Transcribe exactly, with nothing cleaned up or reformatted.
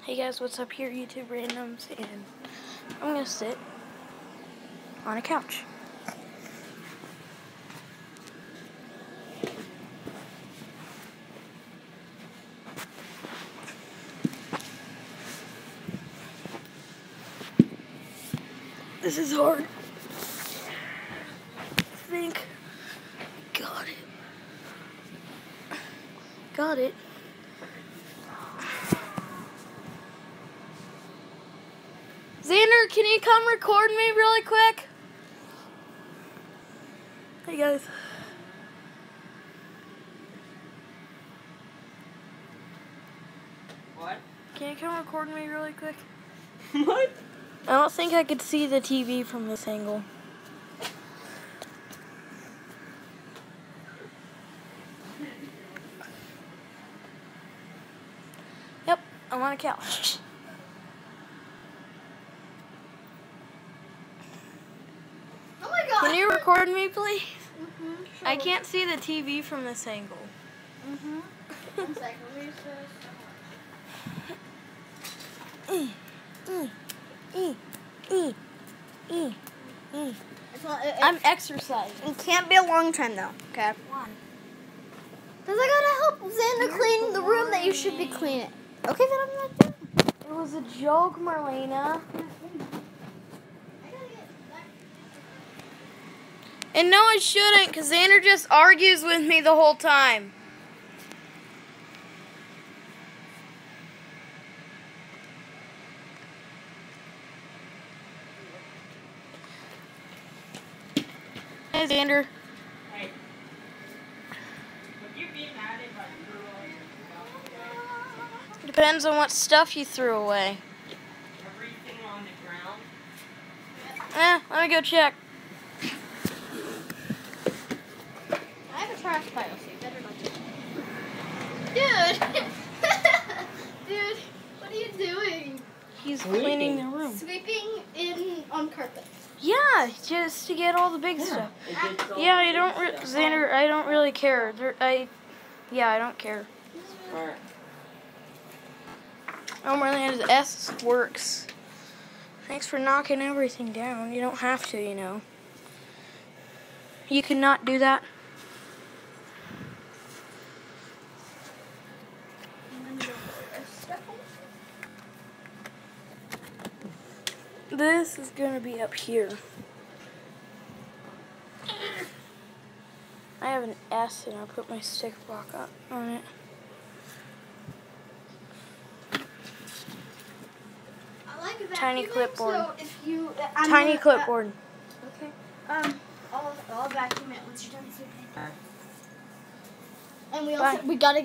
Hey guys, what's up here, YouTube randoms, and I'm gonna sit on a couch. This is hard. I think got it. Got it. Xander, can you come record me really quick? Hey guys. What? Can you come record me really quick? What? I don't think I could see the T V from this angle. Yep, I'm on a couch. Oh my god! Can you record me, please? Mm-hmm, sure. I can't see the T V from this angle. Mm-hmm. One second, let me just E, e, e, e, e, e. It's not, it, it, I'm exercising. it can't be a long time though, okay? One. Because I gotta help Xander clean the room that you should be cleaning. Okay, then I'm not doing it. It was a joke, Marlena. And no, I shouldn't, because Xander just argues with me the whole time. Hey, Xander. Hey. Would you be mad if I threw all your stuff away? Depends on what stuff you threw away. Everything on the ground? Eh, let me go check. I have a trash pile, so you better not do it. Dude! Dude, what are you doing? He's Sweeping. cleaning the room. Sweeping in on carpet. Yeah, just to get all the big stuff. Yeah, I don't, re Xander, I don't really care. There, I, yeah, I don't care. Alright. Oh, Marlena's S works. Thanks for knocking everything down. You don't have to, you know. You cannot do that. This is going to be up here. I have an S and I'll put my stick block up on it. I like a Tiny vacuuming, clipboard. So if you, I'm Tiny gonna, clipboard. Uh, okay. Um, I'll, I'll vacuum it once you're done sweeping. And we also, Bye. we gotta